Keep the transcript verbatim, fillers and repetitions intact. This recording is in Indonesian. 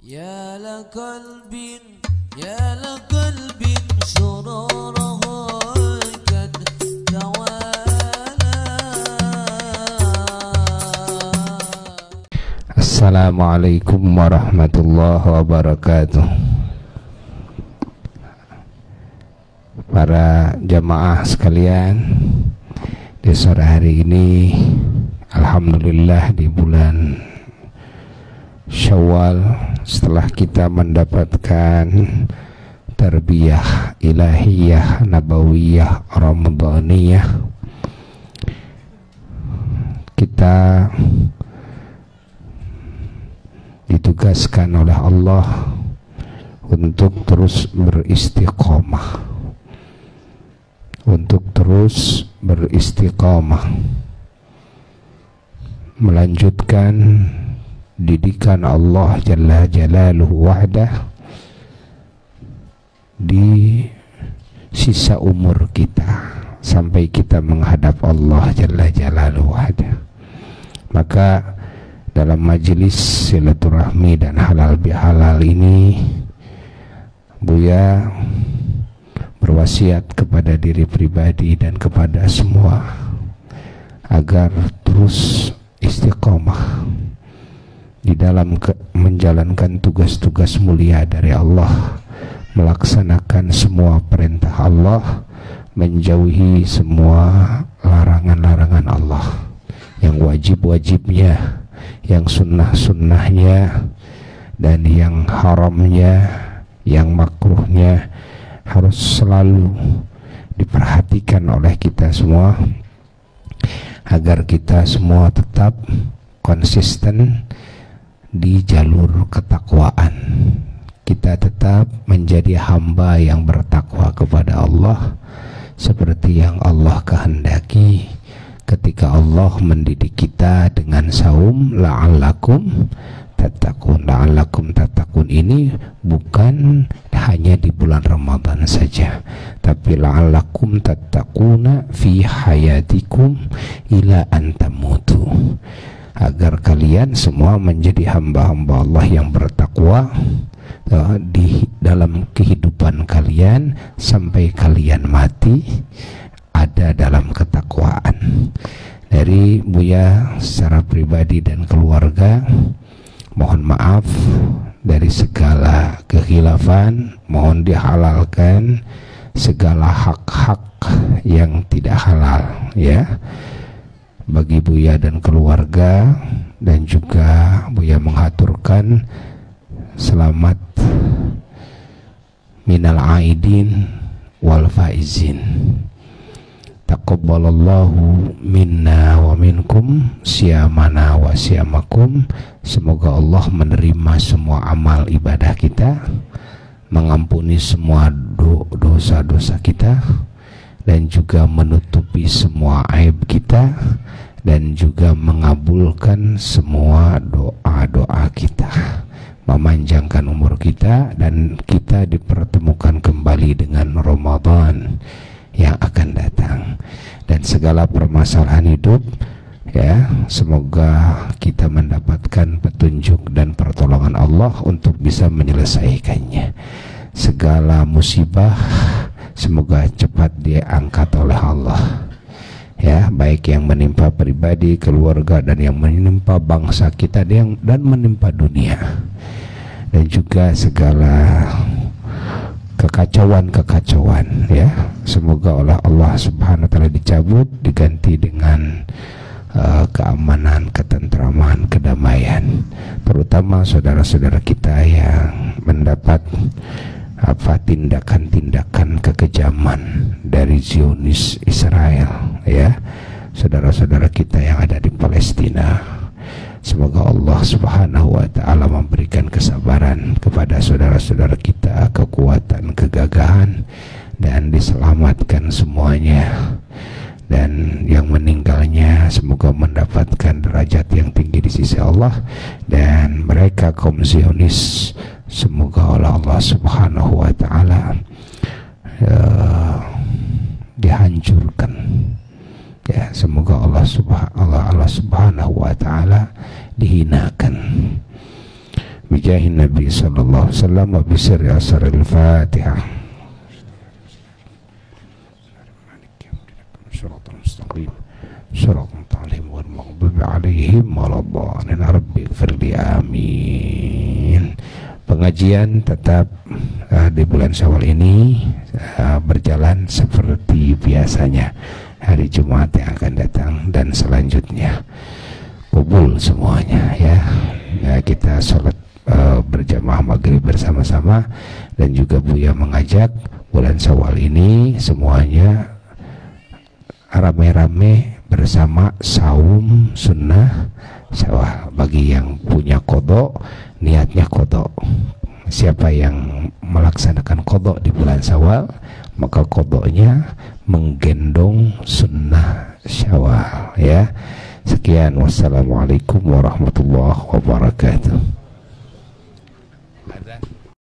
يا لقلب يا لقلب سراره قد توالى. Assalamualaikum warahmatullahi wabarakatuh. Para jamaah sekalian, di sore hari ini alhamdulillah di bulan Syawal, setelah kita mendapatkan tarbiyah ilahiyah nabawiyah ramadaniyah, kita ditugaskan oleh Allah untuk terus beristiqomah, untuk terus beristiqomah, melanjutkan didikan Allah Jalla Jalaluhu wahdah di sisa umur kita sampai kita menghadap Allah Jalla Jalaluhu wahdah. Maka dalam majelis silaturahmi dan halal bihalal ini, Buya berwasiat kepada diri pribadi dan kepada semua agar terus istiqomah di dalam ke menjalankan tugas-tugas mulia dari Allah, melaksanakan semua perintah Allah, menjauhi semua larangan-larangan Allah, yang wajib-wajibnya, yang sunnah-sunnahnya, dan yang haramnya, yang makruhnya harus selalu diperhatikan oleh kita semua, agar kita semua tetap konsisten di jalur ketakwaan. Kita tetap menjadi hamba yang bertakwa kepada Allah seperti yang Allah kehendaki ketika Allah mendidik kita dengan saum la'allakum tattaqun. La'allakum tattaqun ini bukan hanya di bulan Ramadan saja, tapi la'allakum tattaquna fi hayatikum ila an tamutu, agar kalian semua menjadi hamba-hamba Allah yang bertakwa uh, di dalam kehidupan kalian sampai kalian mati ada dalam ketakwaan. Dari Buya secara pribadi dan keluarga, mohon maaf dari segala kekhilafan, mohon dihalalkan segala hak-hak yang tidak halal ya bagi Buya dan keluarga, dan juga Buya menghaturkan selamat minal aidin wal faizin. Taqabbalallahu minna wa minkum siyamana wa siyamakum. Semoga Allah menerima semua amal ibadah kita, mengampuni semua do dosa-dosa kita, dan juga menutupi semua aib kita, dan juga mengabulkan semua doa-doa kita, memanjangkan umur kita, dan kita dipertemukan kembali dengan Ramadan yang akan datang. Dan segala permasalahan hidup ya, semoga kita mendapatkan petunjuk dan pertolongan Allah untuk bisa menyelesaikannya. Segala musibah semoga cepat diangkat oleh Allah ya, baik yang menimpa pribadi, keluarga, dan yang menimpa bangsa kita, dan, dan menimpa dunia, dan juga segala kekacauan-kekacauan ya, semoga oleh Allah Subhanahu wa taala dicabut, diganti dengan uh, keamanan, ketentraman, kedamaian, terutama saudara-saudara kita yang mendapat apa tindakan-tindakan kekejaman dari Zionis Israel ya, saudara-saudara kita yang ada di Palestina. Semoga Allah Subhanahu wa taala memberikan kesabaran kepada saudara-saudara kita, kekuatan, kegagahan, dan diselamatkan semuanya. Dan yang meninggalnya semoga mendapatkan derajat yang tinggi di sisi Allah, dan mereka kaum Zionis semoga oleh Allah Subhanahu wa taala uh, dihancurkan ya, semoga Allah Subhanahu Allah, Allah Subhanahu wa taala dihinakan. bijahin Nabi sallallahu alaihi wasallam wa bisirri asraril Fatihah. Shiratal mustaqim shiratal mustaqim wal maghdubi alaihim waladdallin. Rabbi ighfirli amin. Pengajian tetap uh, di bulan Syawal ini uh, berjalan seperti biasanya hari Jumat yang akan datang dan selanjutnya. Kubul semuanya ya. Ya, kita sholat uh, berjamaah maghrib bersama-sama, dan juga Buya mengajak bulan Syawal ini semuanya rame-rame bersama saum sunnah Syawal. Bagi yang punya kodok, niatnya kodok. Siapa yang melaksanakan kodok di bulan Syawal, maka kodoknya menggendong sunnah Syawal ya. Sekian, wassalamualaikum warahmatullahi wabarakatuh.